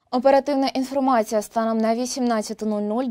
Оперативна інформація станом на 18:00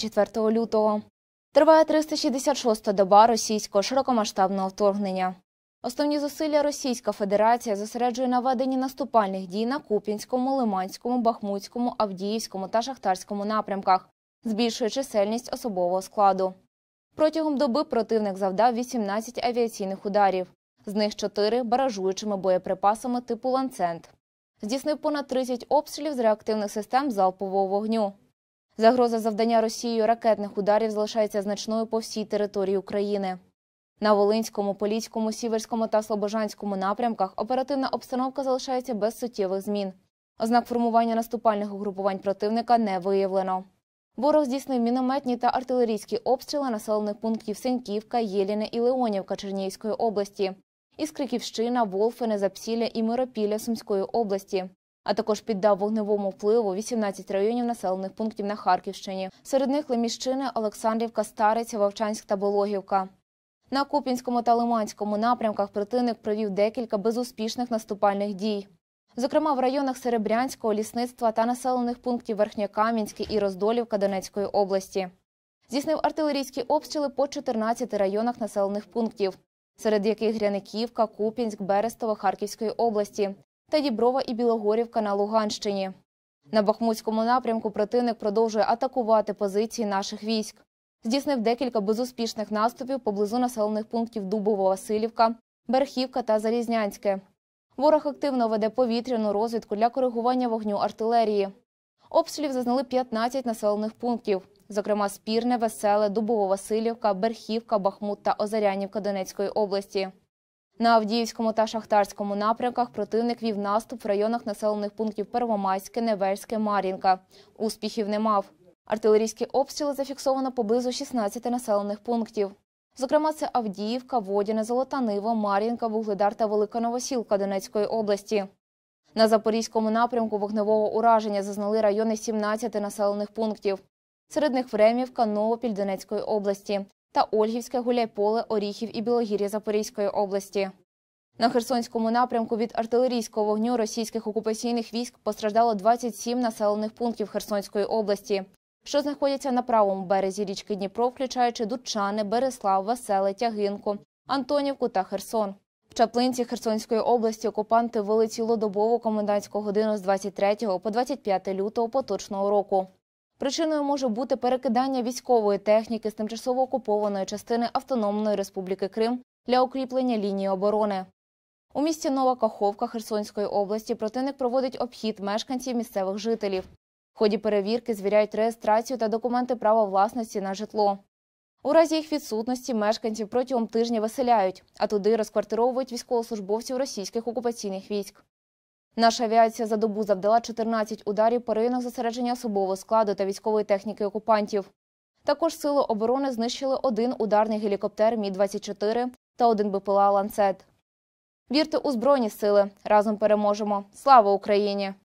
24 лютого. Триває 366-та доба російського широкомасштабного вторгнення. Основні зусилля Російська Федерація зосереджує на веденні наступальних дій на Куп'янському, Лиманському, Бахмутському, Авдіївському та Шахтарському напрямках, збільшує чисельність особового складу. Протягом доби противник завдав 18 авіаційних ударів, з них 4 баражуючими боєприпасами типу «Ланцет». Здійснив понад 30 обстрілів з реактивних систем залпового вогню. Загроза завдання Росією ракетних ударів залишається значною по всій території України. На Волинському, Поліському, Сіверському та Слобожанському напрямках оперативна обстановка залишається без суттєвих змін. Ознак формування наступальних угрупувань противника не виявлено. Ворог здійснив мінометні та артилерійські обстріли населених пунктів Сеньківка, Єліне і Леонівка Чернігівської області, Іскриківщина, Волфине, Запсілля і Миропілля Сумської області, а також піддав вогневому впливу 18 районів населених пунктів на Харківщині. Серед них Леміщини, Олександрівка, Стариця, Вовчанськ та Бологівка. На Куп'янському та Лиманському напрямках противник провів декілька безуспішних наступальних дій. Зокрема, в районах Серебрянського, Лісництва та населених пунктів Верхньокам'янське і Роздолівка Донецької області. Здійснив артилерійські обстріли по 14 районах населених пунктів, серед яких Гряниківка, Куп'янськ, Берестово Харківської області та Діброва і Білогорівка на Луганщині. На Бахмутському напрямку противник продовжує атакувати позиції наших військ. Здійснив декілька безуспішних наступів поблизу населених пунктів Дубово-Василівка, Берхівка та Залізнянське. Ворог активно веде повітряну розвідку для коригування вогню артилерії. Обстрілів зазнали 15 населених пунктів, зокрема Спірне, Веселе, Дубово-Василівка, Берхівка, Бахмут та Озарянівка Донецької області. На Авдіївському та Шахтарському напрямках противник вів наступ в районах населених пунктів Первомайське, Невельське, Мар'їнка. Успіхів не мав. Артилерійські обстріли зафіксовано поблизу 16 населених пунктів. Зокрема, це Авдіївка, Водяне, Золота Нива, Мар'їнка, Вугледар та Велика Новосілка Донецької області. На Запорізькому напрямку вогневого ураження зазнали райони 17 населених пунктів. Серед них Времівка, Новопіль Донецької області та Ольгівське, Гуляйполе, Оріхів і Білогір'я Запорізької області. На Херсонському напрямку від артилерійського вогню російських окупаційних військ постраждало 27 населених пунктів Херсонської області, що знаходяться на правому березі річки Дніпро, включаючи Дудчани, Береслав, Веселе, Тягинку, Антонівку та Херсон. В Чаплинці Херсонської області окупанти ввели цілодобову комендантську годину з 23 по 25 лютого поточного року. Причиною може бути перекидання військової техніки з тимчасово окупованої частини Автономної Республіки Крим для укріплення лінії оборони. У місті Нова Каховка Херсонської області противник проводить обхід мешканців місцевих жителів. В ході перевірки звіряють реєстрацію та документи права власності на житло. У разі їх відсутності мешканців протягом тижня виселяють, а туди розквартировують військовослужбовців російських окупаційних військ. Наша авіація за добу завдала 14 ударів по районах зосередження особового складу та військової техніки окупантів. Також сили оборони знищили 1 ударний гелікоптер Мі-24 та 1 БПЛА «Ланцет». Вірте у Збройні сили! Разом переможемо! Слава Україні!